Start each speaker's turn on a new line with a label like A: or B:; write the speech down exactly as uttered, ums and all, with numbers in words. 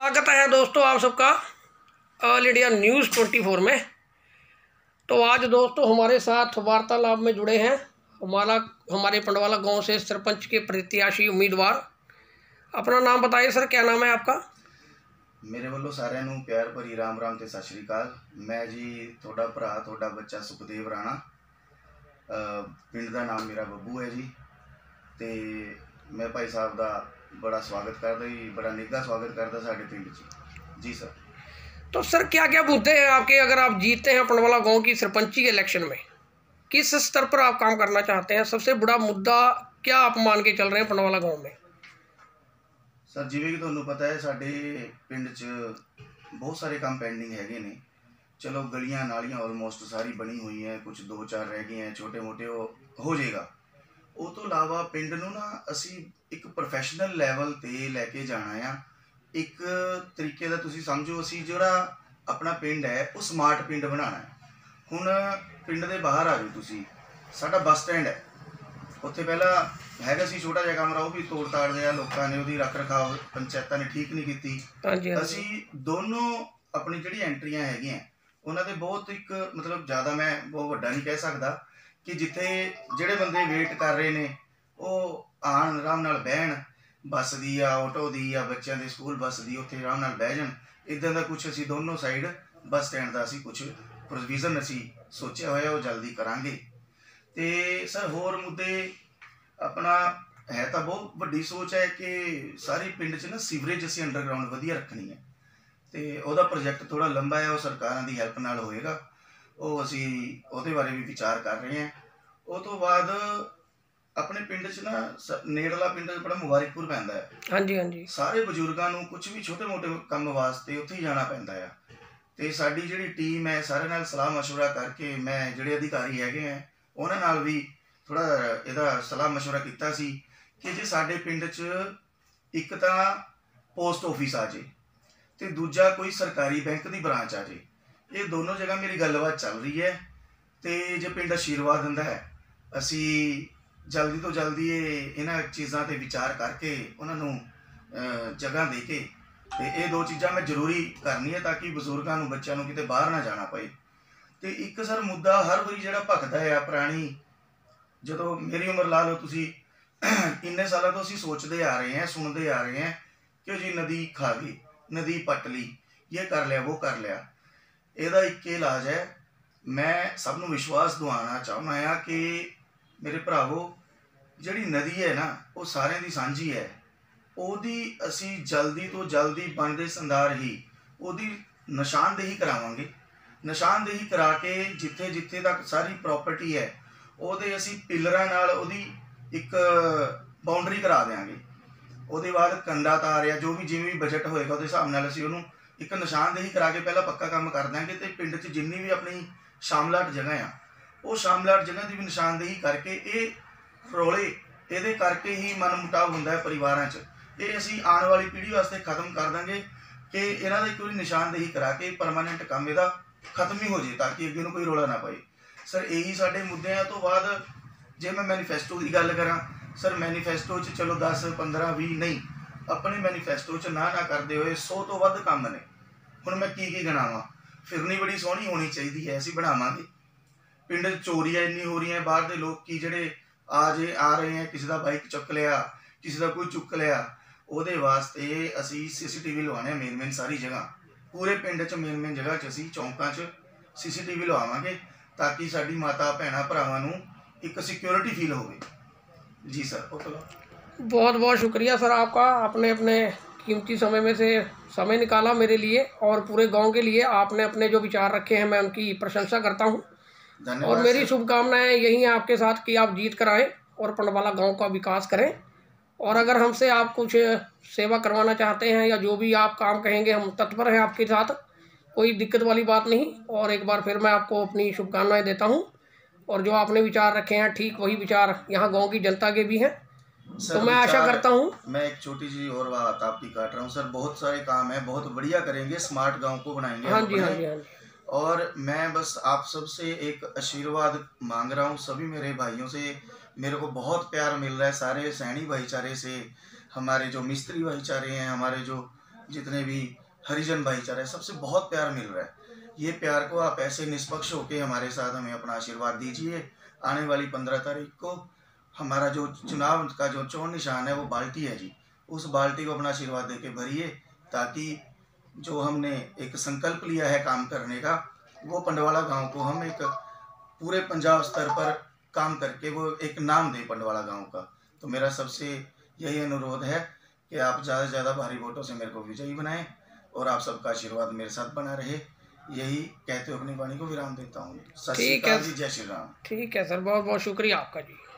A: स्वागत है दोस्तों आप सबका all India news twenty four में। तो आज दोस्तों हमारे साथ वार्तालाप में जुड़े हैं हमारा हमारे पंडवाला गांव से सरपंच के प्रत्याशी उम्मीदवार। अपना नाम बताइए सर, क्या नाम है आपका?
B: मेरे वालों सारिਆਂ ਨੂੰ प्यार भरी राम राम ਤੇ ਸਤਿ ਸ਼੍ਰੀ ਅਕਾਲ। मैं जी ਤੁਹਾਡਾ ਭਰਾ ਤੁਹਾਡਾ ਬੱਚਾ ਸੁਖਦੇਵ ਰਾਣਾ, ਪਿੰਡ ਦਾ ਨਾਮ ਮੇਰਾ ਬੱਬੂ है जी। ਤੇ मैं भाई साहब का बड़ा स्वागत करता जी, बड़ा निघा स्वागत करता साढ़े पिंड जी जी सर।
A: तो सर क्या क्या मुद्दे हैं आपके, अगर आप जीतते हैं पंडवाला गांव की सरपंची के इलेक्शन में, किस स्तर पर आप काम करना चाहते हैं? सबसे बड़ा मुद्दा क्या आप मान के चल रहे हैं पंडवाला गांव में?
B: सर जिवें कि तुहानूं पता है साडे पिंड च बहुत सारे काम पेंडिंग हैगे ने। चलो गलियां नालियां ऑलमोस्ट सारी बनी हुई हैं, कुछ दो चार रह गए हैं, छोटे मोटे वो हो जाएगा। ਉਹ ਤੋਂ ਇਲਾਵਾ ਪਿੰਡ ਨੂੰ ਨਾ ਅਸੀਂ ਇੱਕ ਪ੍ਰੋਫੈਸ਼ਨਲ ਲੈਵਲ ਤੇ ਲੈ ਕੇ ਜਾਣਾ ਆ। ਇੱਕ ਤਰੀਕੇ ਦਾ ਤੁਸੀਂ ਸਮਝੋ, ਅਸੀਂ ਜਿਹੜਾ ਆਪਣਾ ਪਿੰਡ ਹੈ ਉਹ ਸਮਾਰਟ ਪਿੰਡ ਬਣਾਉਣਾ ਹੈ। ਹੁਣ ਪਿੰਡ ਦੇ ਬਾਹਰ ਆ ਜਾਓ ਤੁਸੀਂ, ਸਾਡਾ ਬੱਸ ਸਟੈਂਡ ਹੈ, ਉੱਥੇ ਪਹਿਲਾਂ ਹੈਗਾ ਸੀ ਛੋਟਾ ਜਿਹਾ ਕਮਰਾ, ਉਹ ਵੀ ਤੋੜ ਤਾੜ ਦਿਆ ਲੋਕਾਂ ਨੇ, ਉਹਦੀ ਰੱਖ ਰਖਾਵ ਪੰਚਾਇਤਾਂ ਨੇ ਠੀਕ ਨਹੀਂ ਕੀਤੀ। ਅਸੀਂ ਦੋਨੋਂ ਆਪਣੀ ਜਿਹੜੀ ਐਂਟਰੀਆਂ ਹੈਗੀਆਂ ਉਹਨਾਂ ਦੇ ਬਹੁਤ ਇੱਕ ਮਤਲਬ ਜ਼ਿਆਦਾ ਮੈਂ ਬਹੁਤ ਵੱਡਾ ਨਹੀਂ ਕਹਿ ਸਕਦਾ कि जिथे ਜਿਹੜੇ ਬੰਦੇ ਵੇਟ ਕਰ ਰਹੇ ਨੇ ਉਹ ਆਣ ਆਰਾਮ ਨਾਲ ਬਹਿਣ, ਬੱਸ ਦੀ ਆ ਆਟੋ ਦੀ ਆ ਬੱਚਿਆਂ ਦੇ ਸਕੂਲ ਬੱਸ ਦੀ, ਉੱਥੇ ਆਰਾਮ ਨਾਲ ਬਹਿ ਜਾਣ। ਇੱਦਾਂ ਦਾ ਕੁਛ ਅਸੀਂ ਦੋਨੋਂ ਸਾਈਡ ਬੱਸ ਸਟੈਂਡ ਦਾ ਅਸੀਂ ਕੁਛ ਪ੍ਰੋਵੀਜ਼ਨ ਅਸੀਂ ਸੋਚਿਆ ਹੋਇਆ, ਉਹ ਜਲਦੀ ਕਰਾਂਗੇ। ਤੇ ਸਰ ਹੋਰ ਮੁੱਦੇ ਆਪਣਾ ਹੈ ਤਾਂ ਬਹੁਤ ਵੱਡੀ ਸੋਚ ਹੈ ਕਿ ਸਾਰੇ ਪਿੰਡ 'ਚ ਨਾ ਸੀਵਰੇਜ ਅਸੀਂ ਅੰਡਰਗਰਾਊਂਡ ਵਧੀਆ ਰੱਖਣੀ ਹੈ। ਤੇ ਉਹਦਾ ਪ੍ਰੋਜੈਕਟ ਥੋੜ੍ਹਾ ਲੰਬਾ ਹੈ, ਉਹ ਸਰਕਾਰਾਂ ਦੀ ਹੈਲਪ ਨਾਲ ਹੋਏਗਾ। ਉਹ ਅਸੀਂ ਉਹਦੇ ਬਾਰੇ ਵੀ ਵਿਚਾਰ ਕਰ ਰਹੇ ਹਾਂ। ਉਹ ਤੋਂ ਬਾਅਦ ਆਪਣੇ ਪਿੰਡ 'ਚ ਨਾ ਨੇੜਲਾ ਪਿੰਡ ਬੜਾ ਮੁਬਾਰਕਪੁਰ ਪੈਂਦਾ ਹੈ। ਹਾਂਜੀ ਹਾਂਜੀ ਸਾਰੇ ਬਜ਼ੁਰਗਾਂ ਨੂੰ ਕੁਝ ਵੀ ਛੋਟੇ ਮੋਟੇ ਕੰਮ ਵਾਸਤੇ ਉੱਥੇ ਹੀ ਜਾਣਾ ਪੈਂਦਾ ਆ। ਅਤੇ ਸਾਡੀ ਜਿਹੜੀ ਟੀਮ ਹੈ ਸਾਰਿਆਂ ਨਾਲ ਸਲਾਹ ਮਸ਼ਵਰਾ ਕਰਕੇ, ਮੈਂ ਜਿਹੜੇ ਅਧਿਕਾਰੀ ਹੈਗੇ ਹੈ ਉਹਨਾਂ ਨਾਲ ਵੀ ਥੋੜ੍ਹਾ ਇਹਦਾ ਸਲਾਹ ਮਸ਼ਵਰਾ ਕੀਤਾ ਸੀ ਕਿ ਜੇ ਸਾਡੇ ਪਿੰਡ 'ਚ ਇੱਕ ਤਾਂ ਪੋਸਟ ਆਫਿਸ ਆ ਜੇ ਅਤੇ ਦੂਜਾ ਕੋਈ ਸਰਕਾਰੀ ਬੈਂਕ ਦੀ ਬ੍ਰਾਂਚ ਆ ਜੇ। ਇਹ ਦੋਨੋਂ ਜਗ੍ਹਾ ਮੇਰੀ ਗੱਲਬਾਤ ਚੱਲ ਰਹੀ ਹੈ ਅਤੇ ਜੇ ਪਿੰਡ ਆਸ਼ੀਰਵਾਦ ਦਿੰਦਾ ਹੈ ਅਸੀਂ ਜਲਦੀ ਤੋਂ ਜਲਦੀ ਇਹ ਇਹਨਾਂ ਚੀਜ਼ਾਂ 'ਤੇ ਵਿਚਾਰ ਕਰਕੇ ਉਹਨਾਂ ਨੂੰ ਜਗ੍ਹਾ ਦੇ ਕੇ ਅਤੇ ਇਹ ਦੋ ਚੀਜ਼ਾਂ ਮੈਂ ਜ਼ਰੂਰੀ ਕਰਨੀ ਹੈ ਤਾਂ ਕਿ ਬਜ਼ੁਰਗਾਂ ਨੂੰ ਬੱਚਿਆਂ ਨੂੰ ਕਿਤੇ ਬਾਹਰ ਨਾ ਜਾਣਾ ਪਏ। ਅਤੇ ਇੱਕ ਸਰ ਮੁੱਦਾ ਹਰ ਵਾਰੀ ਜਿਹੜਾ ਭਖਦਾ ਹੈ ਪੁਰਾਣੀ, ਜਦੋਂ ਮੇਰੀ ਉਮਰ ਲਾ ਲਓ ਤੁਸੀਂ, ਇੰਨੇ ਸਾਲਾਂ ਤੋਂ ਅਸੀਂ ਸੋਚਦੇ ਆ ਰਹੇ ਹਾਂ ਸੁਣਦੇ ਆ ਰਹੇ ਹਾਂ ਕਿ ਜੀ ਨਦੀ ਖਾ ਗਈ, ਨਦੀ ਪੱਟ ਲਈ, ਇਹ ਕਰ ਲਿਆ ਉਹ ਕਰ ਲਿਆ। ਇਹਦਾ ਇੱਕ ਇਲਾਜ ਹੈ। ਮੈਂ ਸਭ ਨੂੰ ਵਿਸ਼ਵਾਸ ਦਿਵਾਉਣਾ ਚਾਹੁੰਦਾ ਹਾਂ ਕਿ ਮੇਰੇ ਭਰਾਵੋ ਜਿਹੜੀ ਨਦੀ ਹੈ ਨਾ ਉਹ ਸਾਰਿਆਂ ਦੀ ਸਾਂਝੀ ਹੈ। ਉਹਦੀ ਅਸੀਂ ਜਲਦੀ ਤੋਂ ਜਲਦੀ ਬਣਦੇ ਸੰਦਾਰ ਹੀ ਉਹਦੀ ਨਿਸ਼ਾਨਦੇਹੀ ਕਰਾਵਾਂਗੇ। ਨਿਸ਼ਾਨਦੇਹੀ ਕਰਾ ਕੇ ਜਿੱਥੇ ਜਿੱਥੇ ਤੱਕ ਸਾਰੀ ਪ੍ਰੋਪਰਟੀ ਹੈ ਉਹਦੇ ਅਸੀਂ ਪਿੱਲਰਾਂ ਨਾਲ ਉਹਦੀ ਇੱਕ ਬਾਉਂਡਰੀ ਕਰਾ ਦਿਆਂਗੇ। ਉਹਦੇ ਬਾਅਦ ਕੰਡਾ ਤਾਰ ਜਾਂ ਜੋ ਵੀ ਜਿਵੇਂ ਵੀ ਬਜਟ ਹੋਏਗਾ ਉਹਦੇ ਹਿਸਾਬ ਨਾਲ ਅਸੀਂ ਉਹਨੂੰ ਇੱਕ ਨਿਸ਼ਾਨਦੇਹੀ ਕਰਾ ਕੇ ਪਹਿਲਾਂ ਪੱਕਾ ਕੰਮ ਕਰ ਦਿਆਂਗੇ। ਅਤੇ ਪਿੰਡ 'ਚ ਜਿੰਨੀ ਵੀ ਆਪਣੀ ਸ਼ਾਮਲਾਟ ਜਗ੍ਹਾ ਆ ਉਹ ਸ਼ਾਮਲਾਟ ਜਗ੍ਹਾ ਦੀ ਵੀ ਨਿਸ਼ਾਨਦੇਹੀ ਕਰਕੇ, ਇਹ ਰੌਲੇ ਇਹਦੇ ਕਰਕੇ ਹੀ ਮਨ ਮੁਟਾਵ ਹੁੰਦਾ ਹੈ ਪਰਿਵਾਰਾਂ 'ਚ, ਇਹ ਅਸੀਂ ਆਉਣ ਵਾਲੀ ਪੀੜ੍ਹੀ ਵਾਸਤੇ ਖਤਮ ਕਰ ਦਾਂਗੇ ਕਿ ਇਹਨਾਂ ਦੀ ਕੋਈ ਨਿਸ਼ਾਨਦੇਹੀ ਕਰਾ ਕੇ ਪਰਮਾਨੈਂਟ ਕੰਮ ਇਹਦਾ ਖਤਮ ਹੀ ਹੋ ਜੇ ਤਾਂ ਕਿ ਅੱਗੇ ਨੂੰ ਕੋਈ ਰੌਲਾ ਨਾ ਪਏ। ਸਰ ਇਹੀ ਸਾਡੇ ਮੁੱਦੇ ਆ। ਤੋਂ ਬਾਅਦ ਜੇ ਮੈਂ ਮੈਨੀਫੈਸਟੋ ਦੀ ਗੱਲ ਕਰਾਂ, ਸਰ ਮੈਨੀਫੈਸਟੋ 'ਚ ਚਲੋ ਦਸ ਪੰਦਰਾਂ ਵੀਹ ਨਹੀਂ, ਆਪਣੇ ਮੈਨੀਫੈਸਟੋ 'ਚ ਨਾ ਨਾ ਕਰਦੇ ਹੋਏ ਸੌ ਤੋਂ ਵੱਧ ਕੰਮ ਨੇ। ਹੁਣ ਮੈਂ ਕੀ ਕੀ ਗਿਣਾਵਾਂ? ਫਿਰਨੀ ਬੜੀ ਸੋਹਣੀ ਹੋਣੀ ਚਾਹੀਦੀ ਹੈ, ਅਸੀਂ ਬਣਾਵਾਂਗੇ। ਪਿੰਡ 'ਚ ਚੋਰੀਆਂ ਇੰਨੀ ਹੋ ਰਹੀਆਂ, ਬਾਹਰ ਦੇ ਲੋਕ ਕੀ ਜਿਹੜੇ ਆ ਜੇ ਆ ਰਹੇ ਹੈ, ਕਿਸੇ ਦਾ ਬਾਈਕ ਚੁੱਕ ਲਿਆ, ਕਿਸੇ ਦਾ ਕੋਈ ਚੁੱਕ ਲਿਆ, ਉਹਦੇ ਵਾਸਤੇ ਅਸੀਂ ਸੀ ਸੀ ਟੀ ਵੀ ਲਵਾਉਣੇ ਮੇਨ ਮੇਨ ਸਾਰੀ ਜਗ੍ਹਾ, ਪੂਰੇ ਪਿੰਡ 'ਚ ਮੇਨ ਮੇਨ ਜਗ੍ਹਾ 'ਚ ਅਸੀਂ ਚੌਂਕਾਂ 'ਚ ਸੀ ਸੀ ਟੀ ਵੀ ਲਵਾਵਾਂਗੇ ਤਾਂ ਕਿ ਸਾਡੀ ਮਾਤਾ ਭੈਣਾਂ ਭਰਾਵਾਂ ਨੂੰ ਇੱਕ सिक्योरिटी फील होगी। जी सर। ओके,
A: बहुत बहुत शुक्रिया सर आपका, आपने अपने कीमती समय में से समय निकाला मेरे लिए और पूरे गांव के लिए। आपने अपने जो विचार रखे हैं मैं उनकी प्रशंसा करता हूं और मेरी शुभकामनाएं यही हैं आपके साथ कि आप जीत कर आएँ और पंडवाला गांव का विकास करें। और अगर हमसे आप कुछ सेवा करवाना चाहते हैं या जो भी आप काम कहेंगे हम तत्पर हैं आपके साथ, कोई दिक्कत वाली बात नहीं। और एक बार फिर मैं आपको अपनी शुभकामनाएँ देता हूँ और जो आपने विचार रखे हैं ठीक वही विचार यहाँ गांव की जनता के भी हैं। तो मैं आशा करता हूँ।
B: मैं एक छोटी सी और बात आपकी काट रहा हूँ सर, बहुत सारे काम है, बहुत बढ़िया करेंगे, स्मार्ट गांव को बनाएंगे। हाँ जी हाँ जी हाँ जी। और मैं बस आप सबसे एक आशीर्वाद मांग रहा हूँ, सभी मेरे भाइयों से मेरे को बहुत प्यार मिल रहा है, सारे सैनी भाईचारे से, हमारे जो मिस्त्री भाईचारे हैं, हमारे जो जितने भी हरिजन भाईचारा है, सबसे बहुत प्यार मिल रहा है। ये प्यार को आप ऐसे निष्पक्ष होकर हमारे साथ हमें अपना आशीर्वाद दीजिए। आने वाली पंद्रह तारीख को हमारा जो चुनाव का जो चोन निशान है वो बाल्टी है जी, उस बाल्टी को अपना आशीर्वाद दे के भरिए, ताकि जो हमने एक संकल्प लिया है काम करने का, वो पंडवाला गांव को हम एक पूरे पंजाब स्तर पर काम करके वो एक नाम दें पंडवाला गांव का। तो मेरा सबसे यही अनुरोध है कि आप ज़्यादा से ज़्यादा भारी वोटों से मेरे को विजयी बनाएं और आप सबका आशीर्वाद मेरे साथ बना रहे। यही कहते हुए अपनी वाणी को विराम देता हूँ। सत श्री अकाल जी, जय श्री राम।
A: ठीक है सर, बहुत बहुत शुक्रिया आपका जी।